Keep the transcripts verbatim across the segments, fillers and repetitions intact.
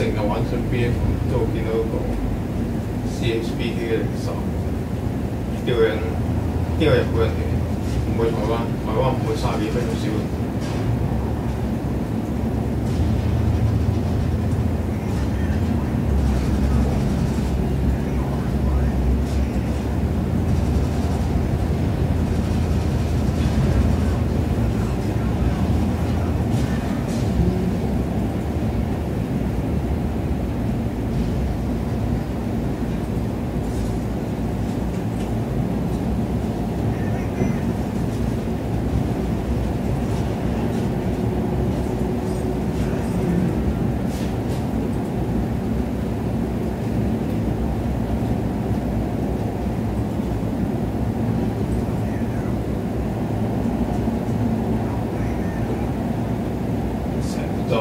成日玩上 B F 都會見到個 C H B K 嘅零售，呢個人呢個日本人嚟，唔會台灣，台灣唔會卅幾分咁少。就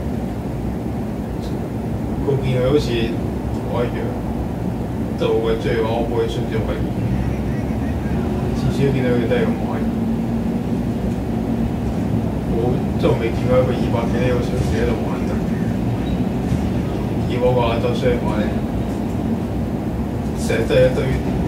我見佢好似我一樣，就會中意玩我杯信咗位，次次都見到佢都係咁玩。我真係未見過一個二百幾呢個上次喺度玩㗎。以我個亞洲商話咧，成日都係一堆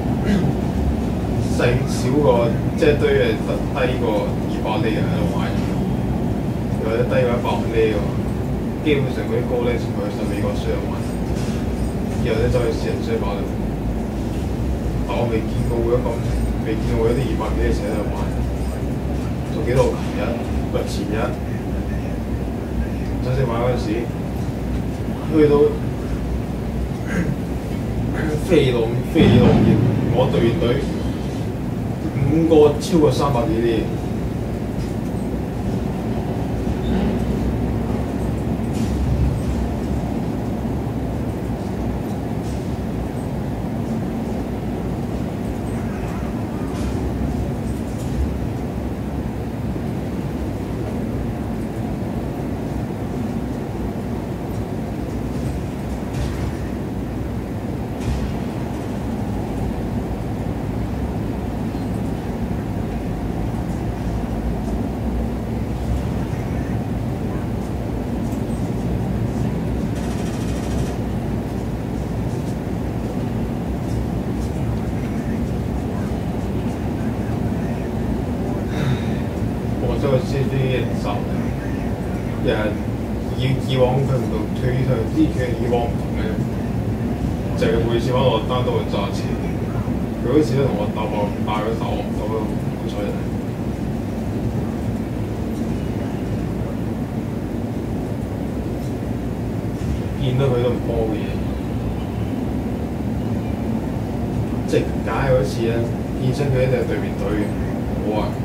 細少個，即係堆係低過二百呢人喺度玩。或者低過一百五呢喎，基本上嗰啲高呢全部去晒美國商玩，然後咧走去私人商把度。但我未見過會咁，未見過嗰啲二百幾嘅成日喺度玩。仲記得我琴日，唔係前日，真正玩嗰陣時，去到飛龍飛龍業，我隊隊五個超過三百幾啲。都係知啲人手，人以以往佢唔同，佢同之前以往唔同嘅，就係、是、每次揾落單都會揸錢。佢嗰次都同我鬥過，帶佢手我唔到咯，好彩人。見到佢都唔幫嘢，即係解嗰次咧，見親佢一定係對面隊嘅，我話。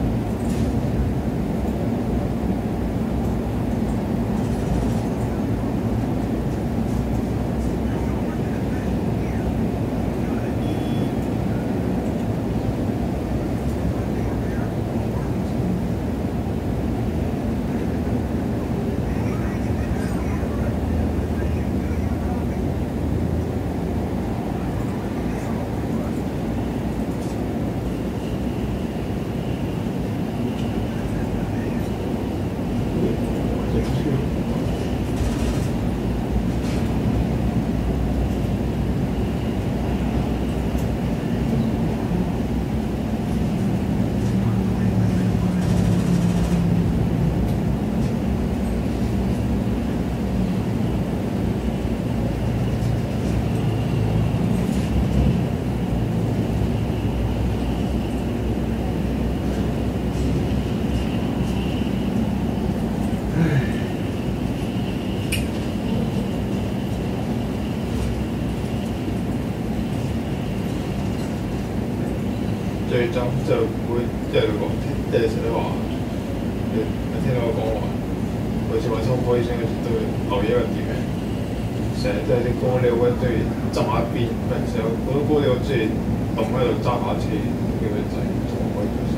最憎就會即係佢講，即係成日都話，你你聽到我講話，好似話抽波醫生嗰時都會留意一個點嘅，成日都係啲高料咧都要執埋一邊，有時候好多高料即係棟喺度揸下車，叫佢仔坐開咗手。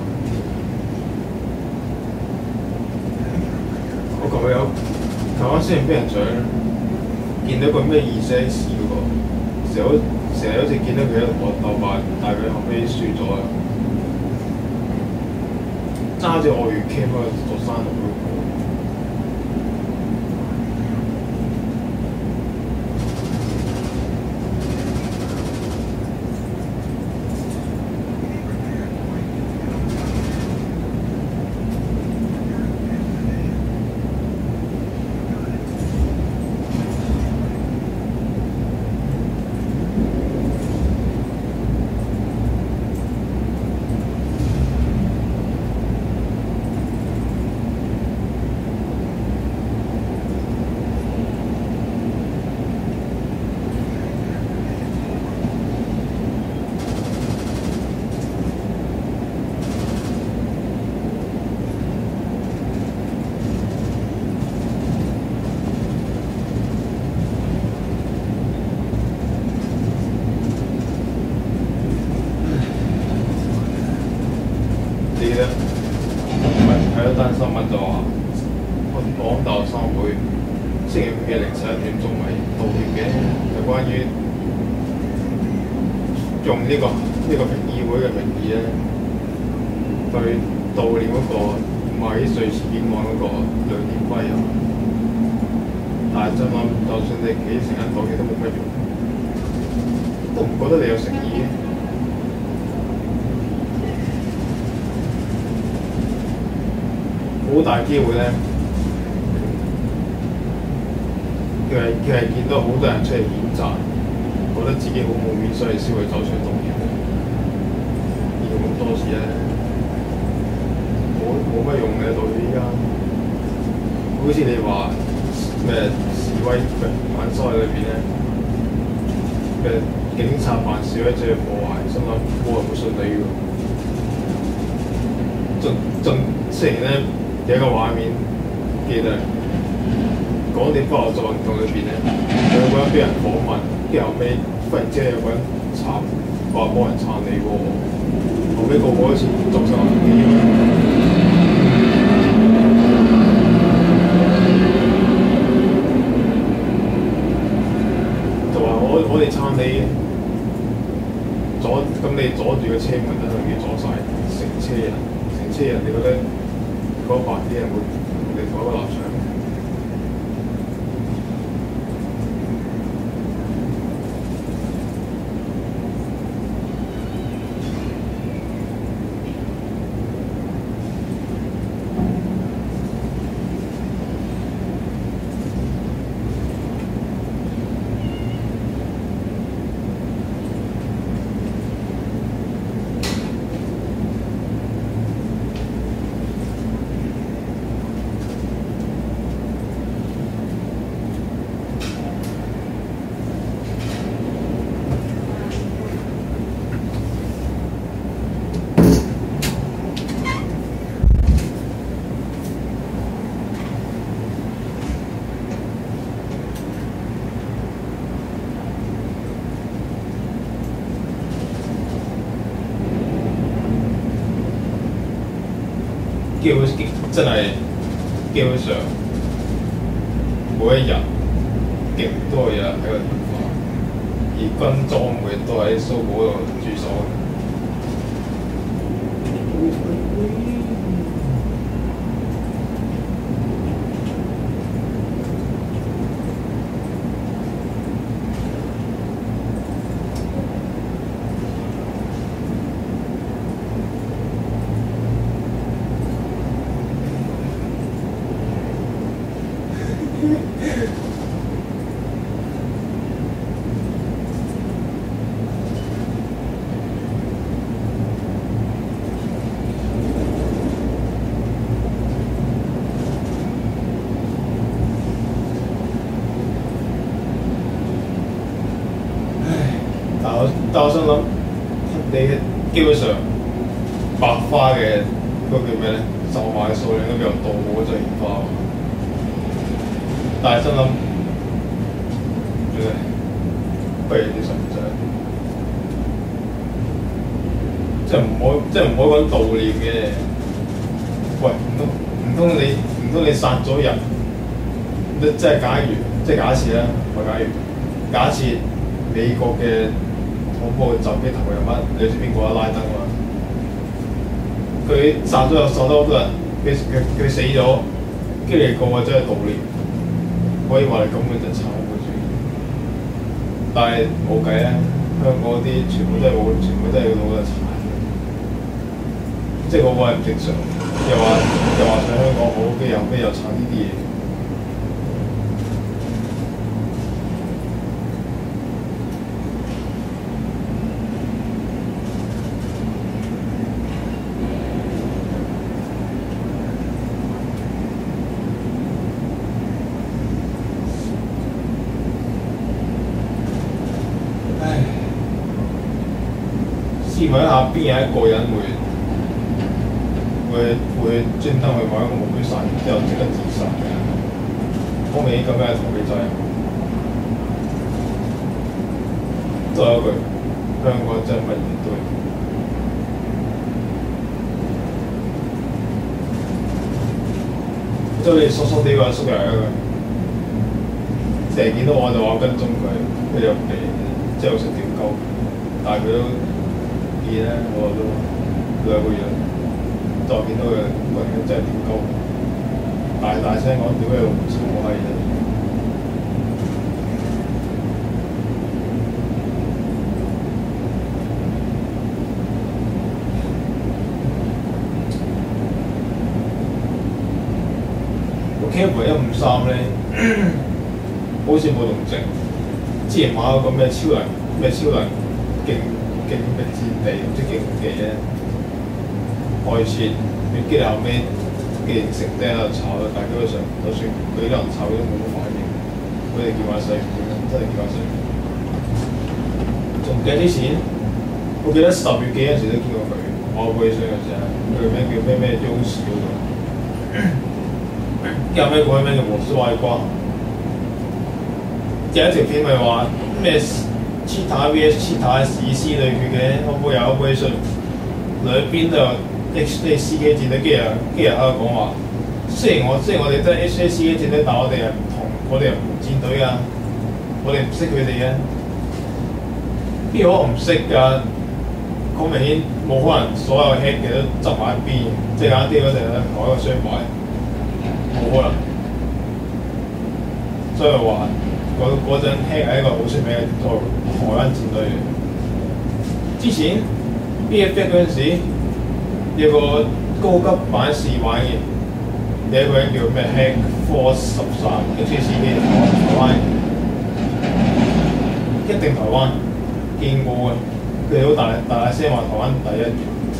我琴日有台灣先俾人搶，見到個咩二 S 嗰個，成日成日好似見到佢喺度搏鬥法，但係佢後尾輸咗啊！揸住外語 cam 喺度落山度嗰個， 咗單新聞就話，香港大學生會星期五嘅凌晨一點鐘咪道歉嘅，就關於用呢、這個呢、這個評議會嘅名義咧，去悼念嗰個五十幾歲前警案嗰個梁顯輝啊。但係真諗，就算你幾成日道歉都冇乜用，都唔覺得你有誠意嘅。好大機會咧，佢係佢係見到好多人出嚟譴責，覺得自己好冇面，所以先會走出嚟道歉。要咁多事咧，冇冇乜用嘅到依家。好似你話咩示威反修例裏邊咧，嘅警察扮示威者破壞，心諗冇人會信你㗎。仲仲雖然咧。有一個畫面記得港鐵北學作運動裏邊咧，有個人俾人訪問，跟住後尾忽然之間有個人撐，話冇人撐你喎，後尾個個好似作晒眼機，就話我我哋撐你，阻咁你阻住個車門等佢阻晒成車人，成車人你覺得？嗰百啲人會同你同一個立場。基本真係基本上每一日極多嘅人喺個電話，而軍裝每日都喺蘇寶度駐守。但我想諗，你基本上白花嘅嗰叫咩咧？售賣嘅數量都比較多，冇嗰隻蓮花。但係心諗，誒，不如啲信唔信？即係唔好，即係唔好講悼念嘅。喂，唔通唔通你唔通你殺咗人？即係假如，即係假設啦，唔係假如，假設美國嘅恐怖襲擊頭人物，你知邊個啊？拉登啊！佢殺咗又殺咗好多人，佢佢佢死咗，跟住你個個真係悼念，可以話你根本就慘嘅主。但係冇計啊！香港啲全部都係冇，全部都係老得慘，即係個個係唔正常。又話又話上香港好，跟住後尾又慘呢啲嘢。試問一下，邊有一個人會會會專登去揾一個目標殺完之後即刻自殺嘅？好明顯咁樣係逃避責任。再有一句，香港真係乜嘢都有。 即係好似疏疏地個縮入嚟咁樣，成日見到我就話跟蹤佢，佢又唔理，即係好識屌鳩，但係佢都見咧，我都兩個月，再見到佢，個人真係屌鳩，大大聲講屌你老母臭閪啫！Camera 一五三咧，好似冇動靜。之前買嗰個咩超能咩超能勁勁嘅戰地，唔知勁唔勁咧，外設你機後尾既然成釘喺度炒啦，但係基本上就算佢啲人炒都冇乜反應，佢哋叫下細唔點真係叫下細。仲唔記得之前，我記得十月幾嗰陣時都見過佢，我背上嘅時候，佢個名叫咩咩 Jones 嗰個。有咩講咩叫無私外掛？有一條片咪話咩 Cheetah V S Cheetah 史詩對決嘅，可唔可以有一杯水？兩邊都有 H A 司機戰隊機人機人喺度講話，雖然我雖然我哋都係 H A 司機戰隊，但我哋係唔同，我哋係唔同戰隊㗎，我哋唔識佢哋嘅，邊個唔識㗎？好明顯冇可能所有 head 嘅都執埋一邊，即係簡單啲嗰陣咧，同一個雙擺。冇可能，所以話嗰嗰陣 Hack 係一個好出名嘅台灣戰隊嚟。之前 B F X 嗰陣時，有個高級版試玩嘅，有一個人叫咩 Hack Force 十三 H A C K 台灣，一定台灣見過嘅，佢哋好大大大聲話台灣第一。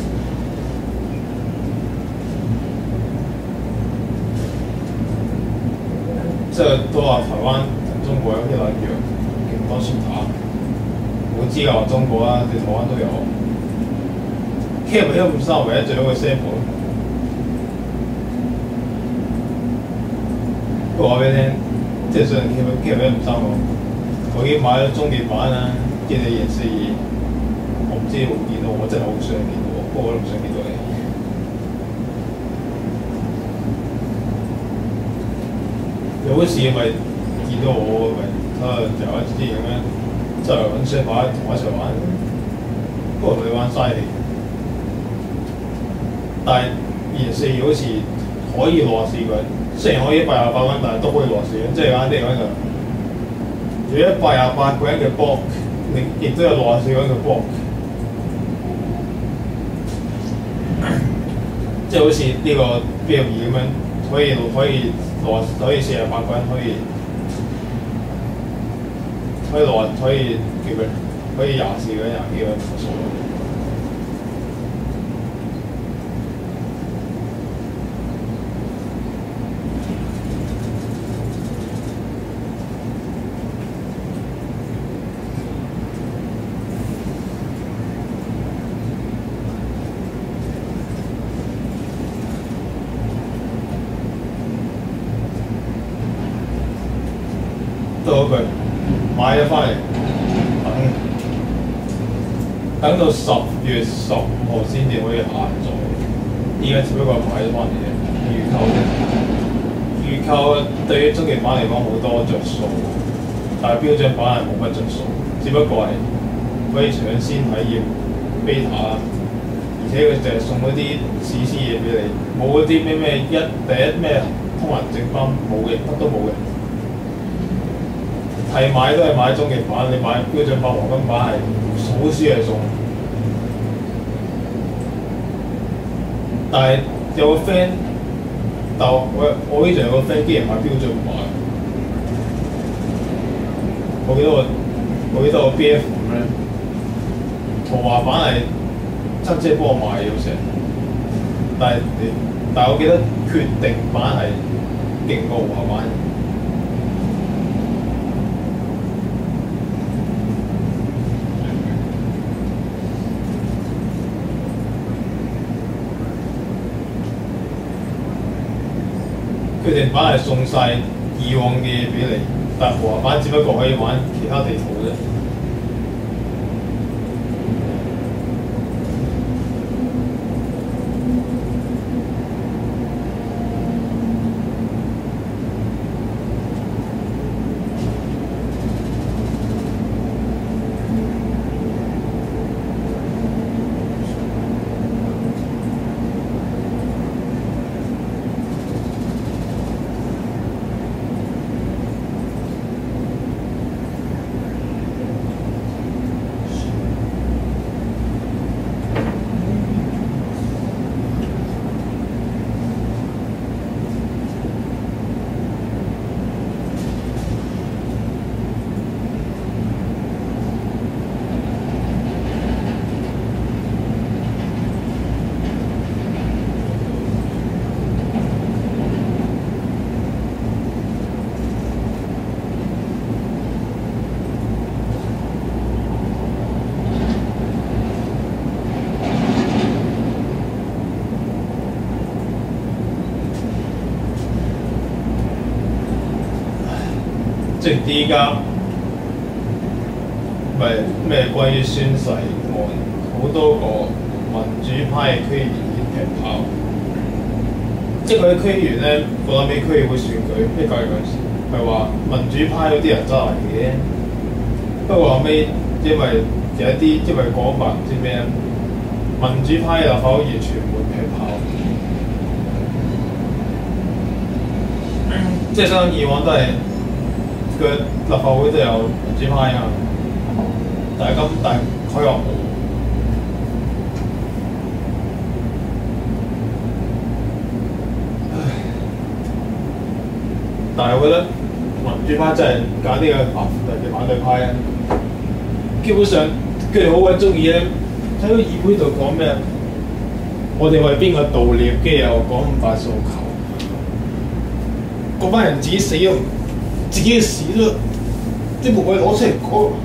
即係都話台灣同中國有啲兩樣，勁多宣傳。我知啊，中國啦，對台灣都有。Cam 一五三唯一最好嘅 sample。不過話俾你聽，即係上 Cam Cam 一五三我，我已經買咗終極版啦，見你二四二，我唔知你會唔會見到，我真係好想見到，不過我都唔想見到你。有嗰時咪見到我咪啊就一啲咁樣，就揾雙把同我一齊玩，不過佢玩嘥氣。但係二四好似可以六十四個人，雖然可以一百廿八個人，但係都可以六十四個人，即係簡單啲講就，如果一百廿八個人嘅 block，你亦都有六十四個人嘅 block， 即係好似呢個 B L 二咁樣，可以可以。可以四十八個人，可以可以六可以叫佢可以廿四個人、廿幾個人數。都嗰句買咗翻嚟，等等到十月十五號先至可以下載。而家只不過買咗翻嚟嘅預購啫。預購對於終極版嚟講好多着數，但係標準版係冇乜着數，只不過係可以搶先體驗 beta， 而且佢就係送嗰啲史詩嘢俾你，冇嗰啲咩咩一第一咩通行證翻冇嘅，乜都冇嘅。係買都係買終極版，你買標準版、黃金版係好少嘢送。但係有個 friend，但我我呢度有個 friend 竟然買標準版。我記得我我記得我 B F 五咧，豪華版係七姐幫我買咗成，但係但係我記得決定版係勁過豪華版。決定版係送晒以往嘅嘢俾你，但係豪華版只不過可以玩其他地圖啫。 即係依家咪咩關於宣誓案，好多個民主派嘅區議員已經劈炮，即係佢啲區議員咧，我諗起區議會選舉，一九年嗰陣時係話民主派嗰啲人真係嘅，不過後尾因為有一啲因為講法唔知咩，民主派立法會完全會劈炮。即係相以往都係個立法會都有民主派啊，但係咁但係佢又冇。但係我覺得民主派真係揀呢個反特別反對派啊，基本上佢哋好鬼中意咧喺個議會度講咩？我哋為邊個悼念，跟住又講五大訴求。嗰班人自己死都自己嘅事都，啲部位攞出嚟講。